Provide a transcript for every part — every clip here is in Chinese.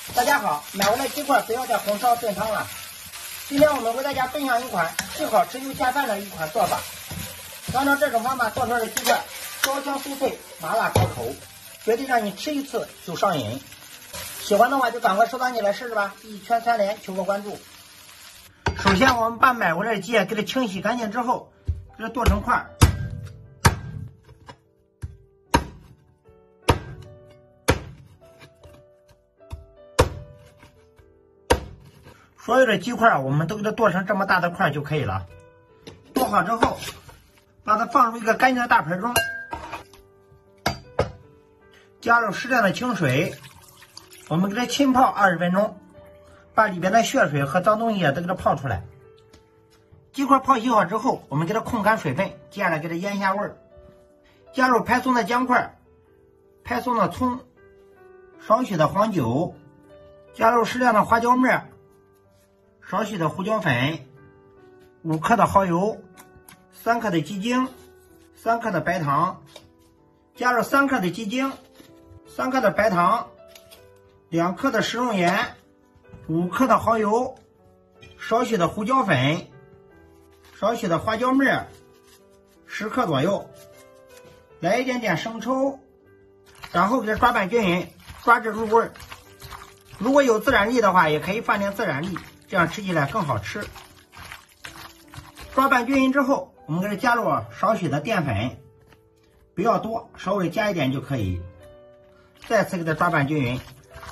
大家好，买回来鸡块不要再红烧炖汤了。今天我们为大家分享一款既好吃又下饭的一款做法。按照这种方法做出来的鸡块，焦香酥脆，麻辣可口，绝对让你吃一次就上瘾。喜欢的话就赶快收藏起来试试吧！一圈3连，求个关注。首先我们把买回来的鸡给它清洗干净之后，给它剁成块。所有的鸡块我们都给它剁成这么大的块就可以了。剁好之后，把它放入一个干净的大盆中，加入适量的清水，我们给它浸泡20分钟，把里边的血水和脏东西都给它泡出来。鸡块泡洗好之后，我们给它控干水分，接下来给它腌下味儿，加入拍松的姜块、拍松的葱、少许的黄酒，加入适量的花椒末、少许的胡椒粉、5克的蚝油、3克的鸡精、3克的白糖，加入3克的鸡精、3克的白糖、2克的食用盐、5克的蚝油、少许的胡椒粉、少许的花椒末10克左右，来一点点生抽，然后给它抓拌均匀，抓至入味。如果有孜然粒的话，也可以放点孜然粒，这样吃起来更好吃。抓拌均匀之后，我们给它加入少许的淀粉，不要多，稍微加一点就可以。再次给它抓拌均匀。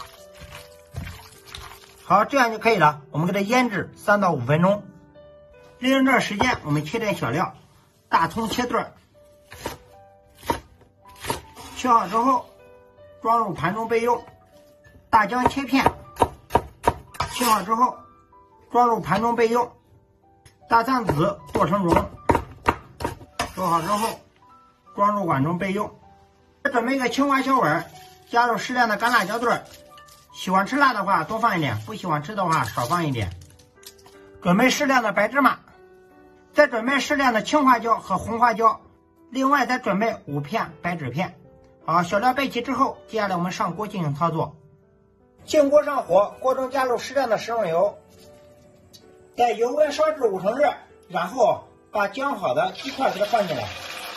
好，这样就可以了。我们给它腌制3到5分钟。利用这个时间，我们切点小料，大葱切段，切好之后装入盘中备用。大姜切片，切好之后装入盘中备用。大蒜子剁成蓉，做好之后装入碗中备用。准备一个青花小碗，加入适量的干辣椒段，喜欢吃辣的话多放一点，不喜欢吃的话少放一点。准备适量的白芝麻，再准备适量的青花椒和红花椒，另外再准备5片白芷片。好，小料备齐之后，接下来我们上锅进行操作。进锅上火，锅中加入适量的食用油，待油温烧至5成热，然后把姜好的鸡块给它放进来。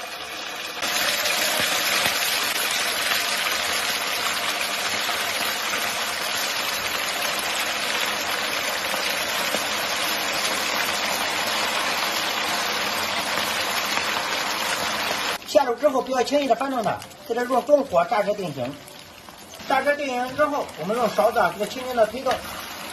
下入之后不要轻易的翻动它，给它用中火炸至定型。炸至定型之后，我们用勺子给它轻轻的推动。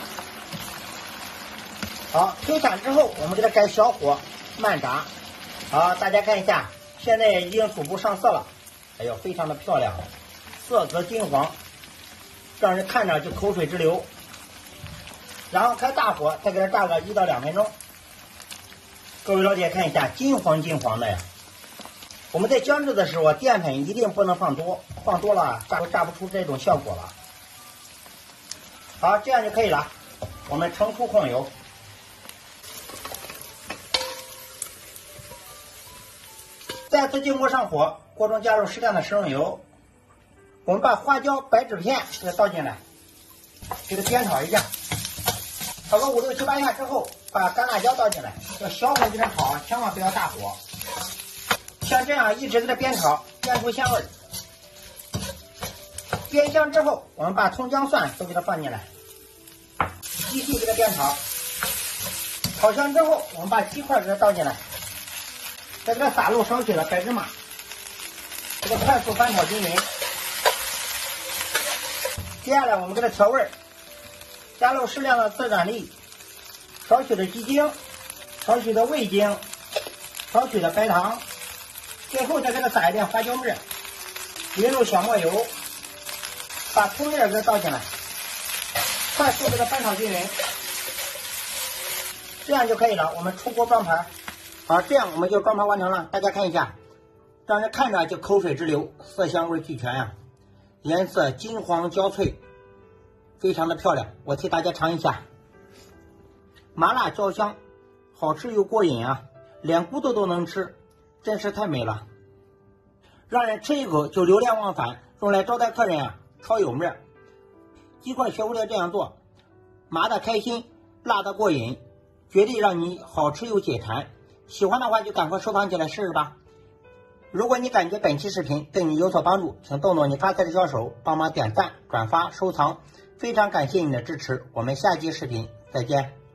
好，推散之后，我们给它改小火慢炸。好，大家看一下，现在已经初步上色了，哎呦，非常的漂亮，色泽金黄，让人看着就口水直流。然后开大火，再给它炸个1到2分钟。各位老铁看一下，金黄金黄的呀。我们在姜制的时候，淀粉一定不能放多，放多了炸不出这种效果了。好，这样就可以了。我们盛出控油，再次进锅上火，锅中加入适量的食用油，我们把花椒、白芷片给它倒进来，给它煸炒一下，炒个5、6、7、8下之后，把干辣椒倒进来，要小火给它炒，千万不要大火。像这样一直给它煸炒，煸出香味。煸香之后，我们把葱姜蒜都给它放进来，继续给它煸炒。炒香之后，我们把鸡块给它倒进来，再给它撒入少许的白芝麻，给它快速翻炒均匀。接下来我们给它调味，加入适量的孜然粒，少许的鸡精，少许的味精，少许的白糖。最后再给它撒一点花椒末，淋入小磨油，把葱叶给它倒进来，快速给它翻炒均匀，这样就可以了。我们出锅装盘。好，这样我们就装盘完成了。大家看一下，让人看着就口水直流，色香味俱全呀，颜色金黄焦脆，非常的漂亮。我替大家尝一下，麻辣焦香，好吃又过瘾啊，连骨头都能吃。真是太美了，让人吃一口就流连忘返，用来招待客人啊，超有面。 鸡块学会了这样做，麻的开心，辣的过瘾，绝对让你好吃又解馋。喜欢的话就赶快收藏起来试试吧。如果你感觉本期视频对你有所帮助，请动动你发财的小手，帮忙点赞、转发、收藏，非常感谢你的支持。我们下期视频再见。